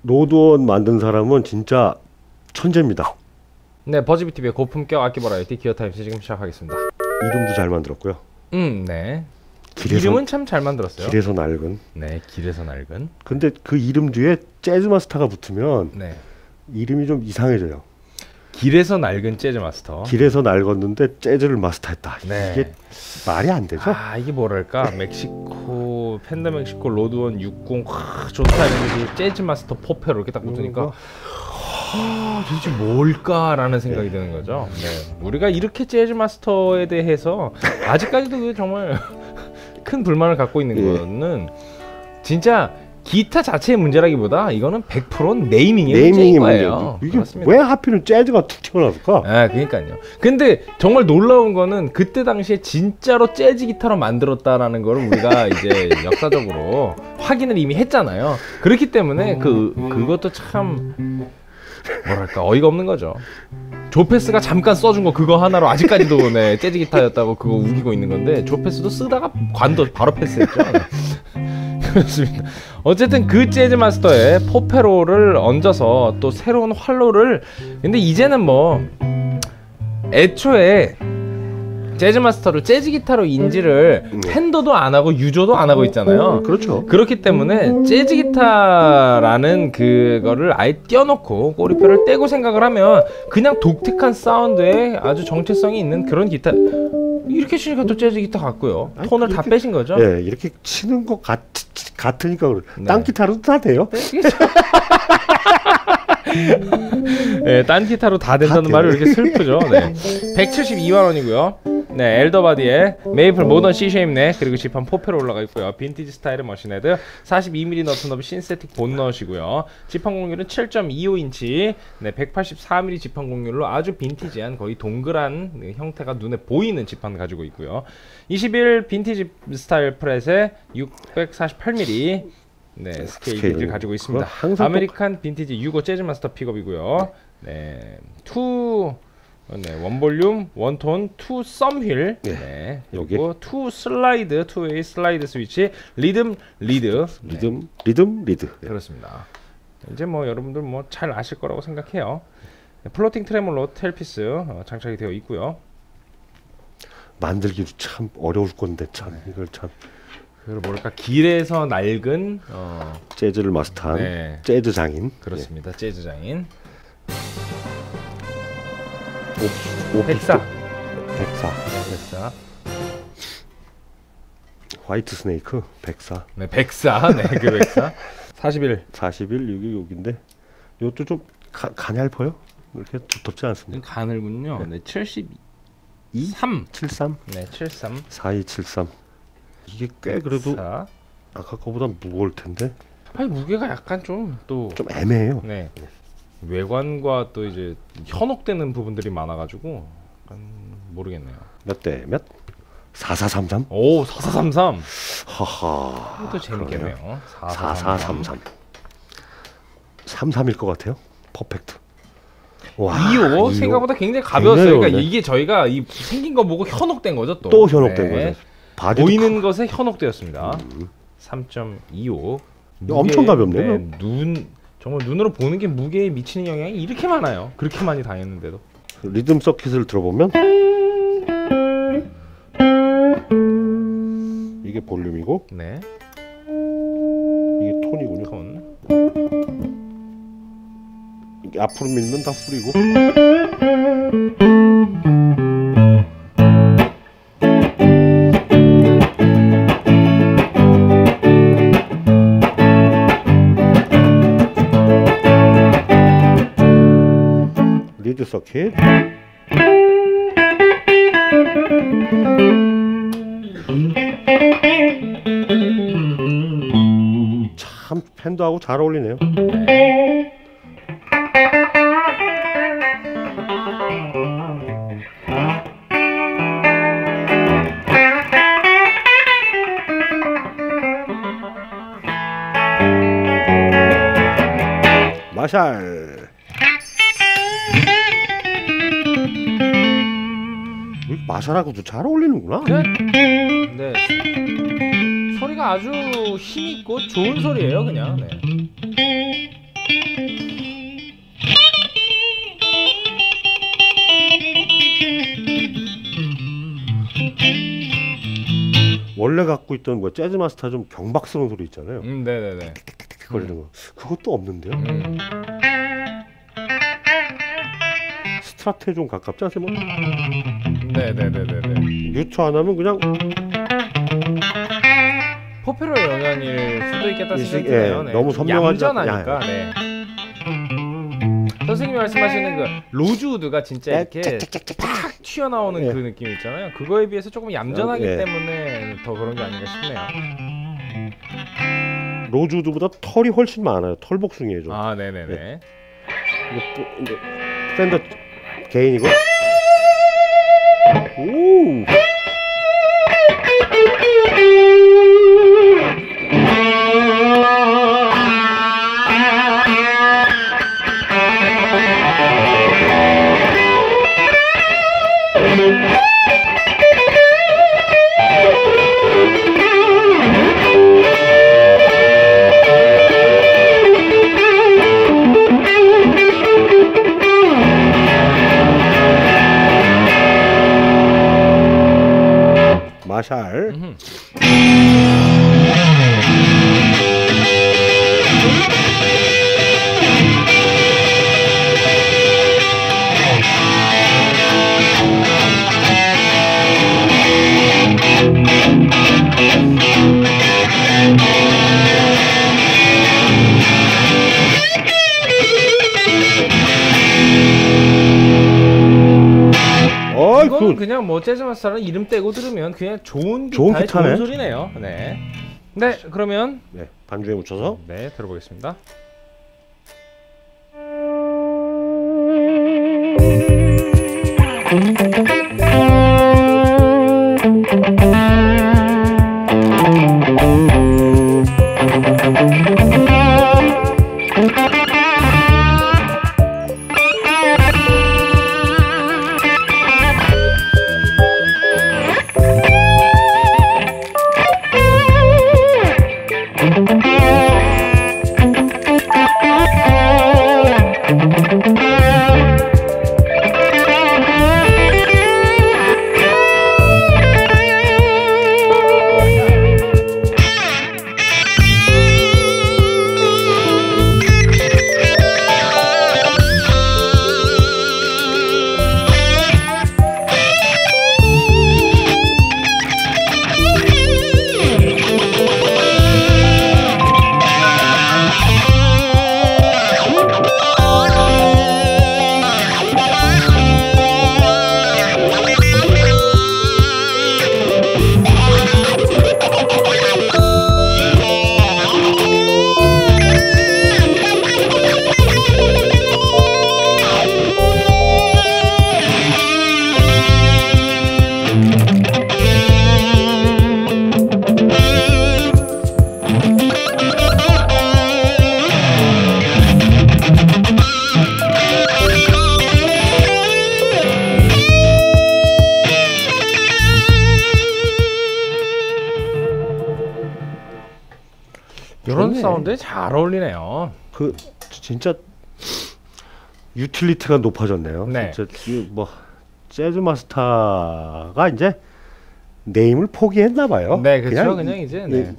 로드원 만든 사람은 진짜 천재입니다. 네, 버즈비TV의 고품격 악기 버라이티 기어타임스 지금 시작하겠습니다. 이름도 잘 만들었고요. 네. 길에서, 이름은 참 잘 만들었어요. 길에서 낡은. 네, 길에서 낡은. 근데 그 이름 뒤에 재즈 마스터가 붙으면 네. 이름이 좀 이상해져요. 길에서 낡은 재즈 마스터. 길에서 낡았는데 재즈를 마스터했다. 네. 이게 말이 안 되죠? 아, 이게 뭐랄까? 멕시코 펜더 멕시코 로드원 60 좋다 이러면서 재즈 마스터 포페로 이렇게 딱 붙으니까 도대체 뭘까라는 생각이 드는 거죠. 네. 우리가 이렇게 재즈 마스터에 대해서 아직까지도 정말 큰 불만을 갖고 있는 거는 진짜 기타 자체의 문제라기보다 이거는 100% 네이밍의 문제인 거예요. 이게 그렇습니다. 왜 하필은 재즈가 툭 튀어나올까? 아, 그러니까요. 근데 정말 놀라운 거는 그때 당시에 진짜로 재즈 기타로 만들었다라는 걸 우리가 이제 역사적으로 확인을 이미 했잖아요. 그렇기 때문에 그것도 참 뭐랄까 어이가 없는 거죠. 조페스가 잠깐 써준 거 그거 하나로 아직까지도 네, 재즈 기타였다고 그거 우기고 있는 건데 조페스도 쓰다가 관도 바로 패스했죠. 그렇습니다. 어쨌든 그 재즈 마스터에 포페로를 얹어서 또 새로운 활로를 근데 이제는 뭐 애초에 재즈 마스터를 재즈 기타로 인지를 팬더도 안 하고 유저도 안 하고 있잖아요. 그렇죠. 그렇기 때문에 재즈 기타라는 그거를 아예 떼어놓고 꼬리표를 떼고 생각을 하면 그냥 독특한 사운드에 아주 정체성이 있는 그런 기타 이렇게 치니까 또 재즈 기타 같고요. 톤을 다 빼신 거죠? 네, 이렇게 치는 것 같으니까 그래. 네. 딴 기타로도 다 돼요. 네, 딴 기타로 다 된다는 말이 왜 이렇게 슬프죠? 네. 172만 원이고요. 네, 엘더바디에 메이플 모던 C쉐임 넥 그리고 지판 포페로 올라가 있고요. 빈티지 스타일의 머신헤드 42mm 너트너브 신세틱 본넛이고요. 지판 공률은 7.25인치 네, 184mm 지판 공률로 아주 빈티지한 거의 동그란 형태가 눈에 보이는 지판 가지고 있고요. 21 빈티지 스타일 프렛에 648mm 네, 스케일을 가지고 있습니다. 아메리칸 빈티지 65 재즈 마스터 픽업이고요. 네, 네, 원볼륨, 원톤, 투 썸휠, 네, 그리고 투 슬라이드, 투웨이 슬라이드 스위치, 리듬, 리드, 리드. 그렇습니다. 이제 뭐 여러분들 뭐 잘 아실 거라고 생각해요. 네, 플로팅 트레몰로 텔피스 장착이 되어 있고요. 만들기도 참 어려울 건데 참 이걸 참. 그리고 뭐랄까 길에서 낡은 재즈를 마스터한 네. 재즈 장인. 그렇습니다. 재즈 장인. 백사. 화이트 스네이크 백사. 네, 백사. 네, 그 백사. 41 여기 여기인데 이것도 좀 가냘퍼요. 이렇게 두텁지 않습니다. 가늘군요. 네, 72 73. 네, 73. 4273. 이게 꽤 그래도 4. 아까 거보다 무거울 텐데. 아니 무게가 약간 좀 애매해요. 네. 외관과 또 이제 현혹되는 부분들이 많아가지고 약간 모르겠네요. 몇 대 몇? 4433? 오, 4433. 하하. 또 재밌겠네요. 4433. 33일 것 같아요. 퍼펙트. 와, 2호 생각보다 굉장히 가벼웠어요. 그러니까 이게 저희가 이 생긴 거 보고 현혹된 거죠, 또. 또 현혹된 거죠. 보이는 것에 현혹되었습니다. 3.25. 엄청 가볍네요. 네, 정말 눈으로 보는 게 무게에 미치는 영향이 이렇게 많아요. 그렇게 많이 당했는데도. 리듬 서킷을 들어보면 이게 볼륨이고, 네, 이게 톤이군요. 톤. 이게 앞으로 밀면 다 풀이고. 리드 서킷. 참 팬더하고 잘 어울리네요. 마샬. 마샬하고도 잘 어울리는구나. 네. 소리가 아주 힘있고 좋은 소리예요, 그냥. 네. 원래 갖고 있던 뭐 재즈 마스터 좀 경박스러운 소리 있잖아요. 네네네. 거리는 거. 그것도 없는데요. 스트라트에 좀 가깝지 않습니까? 네네네네네. 뮤트 안 하면 그냥 포페로 영향일 수도 있겠다 예, 생각이 드네요. 네. 너무 선명하지 얌전하니까. 네. 선생님이 말씀하시는 그 로즈우드가 진짜 이렇게 팍 튀어나오는 예. 그 느낌 있잖아요. 그거에 비해서 조금 얌전하기 예. 때문에 더 그런 게 아닌가 싶네요. 로즈우드보다 털이 훨씬 많아요. 털 복숭이에요. 좀. 아, 네네네. 이제 팬더 개인이고. 오. 마샬. 이거는 그냥 뭐 재즈 마스터라는 이름 떼고 들으면 그냥 좋은 기타의 좋은 소리네요. 네. 네, 그러면 네, 반주에 묻혀서 네, 들어보겠습니다. 이런 사운드에 잘 어울리네요. 그 진짜 유틸리티가 높아졌네요. 네. 진짜 뭐 재즈 마스터가 이제 네임을 포기했나 봐요. 네, 그렇죠. 그냥 이제 네.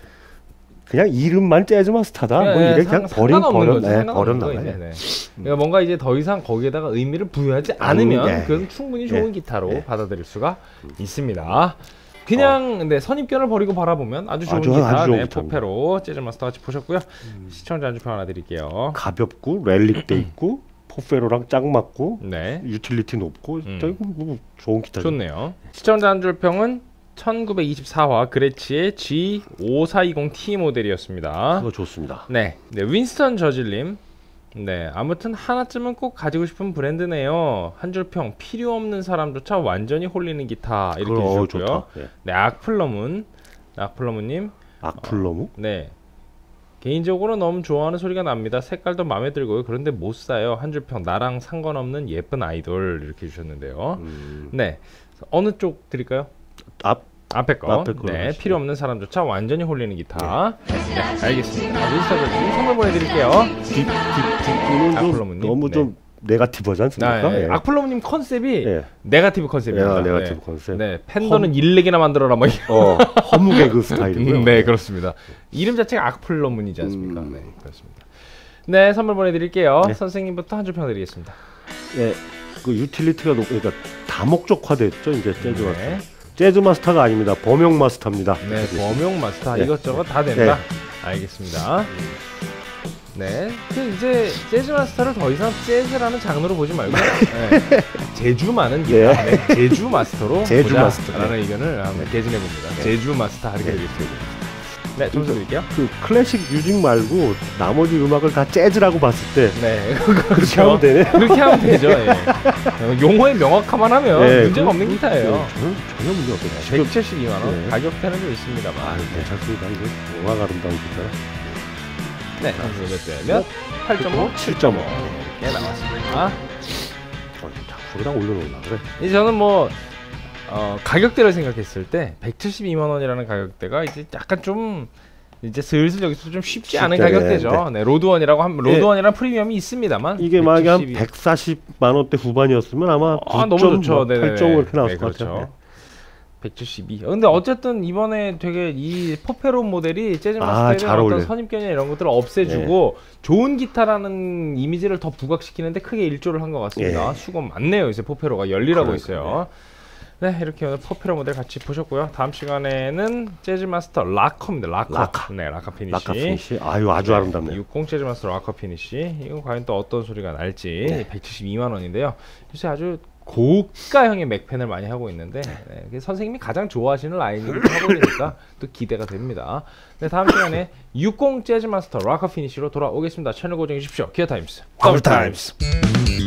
그냥 이름만 재즈 마스터다. 네, 뭐 이래 그냥 버렸나 봐요. 네. 그러니까 뭔가 이제 더 이상 거기에다가 의미를 부여하지 않으면 네. 그건 충분히 좋은 기타로 네. 받아들일 수가 있습니다. 그냥 근데 선입견을 버리고 바라보면 아주 좋은 기타, 아주 좋은 네, 기타입니다. 포페로 재즈 마스터 같이 보셨고요. 시청자 안주평 하나 드릴게요. 가볍고 렐릭돼 있고 포페로랑 짝 맞고 네, 유틸리티 높고 뭐 좋은 기타. 좋네요. 시청자 안주평은 1924화 그레치의 G5420T 모델이었습니다. 그거 좋습니다. 네, 윈스턴 저질님. 네, 아무튼 하나쯤은 꼭 가지고 싶은 브랜드네요. 한 줄 평 필요 없는 사람조차 완전히 홀리는 기타 이렇게 주셨고요. 네, 악플러문님. 악플러무? 네, 개인적으로 너무 좋아하는 소리가 납니다. 색깔도 마음에 들고요. 그런데 못 사요. 한 줄 평 나랑 상관없는 예쁜 아이돌 이렇게 주셨는데요. 네, 어느 쪽 드릴까요? 앞에 거. 네, 필요 없는 사람조차 완전히 홀리는 기타. 네, 알겠습니다. 윈스턴 선물 보내드릴게요. 뒷부는 좀 너무 좀 네가티브하지 않습니까? 예. 예. 악플러브님 컨셉이 예. 네가티브 컨셉입니다. 예, 네가티브 컨셉. 네, 팬더는 일렉이나 만들어라 뭐. 허무 개그 스타일이고요. 네, 그렇습니다. 이름 자체가 악플러문이지 않습니까? 네, 그렇습니다. 네, 선물 보내드릴게요. 네. 선생님부터 한 줄 평드리겠습니다. 예, 그 유틸리티가 그러니까 다목적화됐죠 이제 재즈 마스터. 네. 재즈 마스터가 아닙니다. 범용 마스터입니다. 네, 범용 마스터 네. 이것저것 다 된다. 알겠습니다. 네, 그 이제 재즈 마스터를 더 이상 재즈라는 장르로 보지 말고 네. 제주 많은 기타, 네. 제주 마스터로 제주 마스터. 라는 의견을 한번 개진해 봅니다. 제주 마스터 하게 되겠습니다. 네, 점수 드릴게요. 그 클래식 뮤직 말고 나머지 음악을 다 재즈라고 봤을 때 네, 그렇게 하면 되네. 그렇게 하면 되죠. 예. 용어의 명확함만 하면 네, 문제가 없는 기타예요. 전혀 문제 없어요. 172만 원. 네. 가격대는 좀 있습니다만. 아, 괜찮습니다. 이거 영화가 아름다운 기타. 네, 점수 몇 대면 8.5, 7.5. 이렇게 나왔습니다. 작품이랑 올려놓으려 그래. 이제 저는 뭐 가격대를 생각했을 때 172만 원이라는 가격대가 이제 약간 좀 이제 슬슬 여기서 좀 쉽지 않은 쉽지 않아요. 가격대죠. 네, 로드원이라고 하면 로드원이라는 프리미엄이 있습니다만 이게 만약에 한 172. 140만 원대 후반이었으면 아마 너무 좋죠. 8.5 이렇게 나왔을 네, 것 그렇죠. 같아요. 172. 근데 어쨌든 이번에 되게 이 포페론 모델이 재즈 잘 마스터의 어떤 어울려요. 선입견이나 이런 것들을 없애주고 좋은 기타라는 이미지를 더 부각시키는데 크게 일조를 한 것 같습니다. 수고 많네요. 요새 포페로가 열일하고 있어요. 네, 이렇게 오늘 포페로 모델 같이 보셨고요. 다음 시간에는 재즈 마스터 락커입니다. 락커. 네, 락커 피니시. 라카 피니시. 아유 아주 아름답네요. 60 재즈 마스터 락커 피니시. 이건 과연 또 어떤 소리가 날지. 172만 원인데요. 요새 아주 고가형의 맥펜을 많이 하고 있는데 네, 선생님이 가장 좋아하시는 라인을 하고 있으니까 또 기대가 됩니다. 네, 다음 시간에 60 재즈 마스터 락커 피니시로 돌아오겠습니다. 채널 고정해 주십시오. 기어 타임스. 더블 타임스.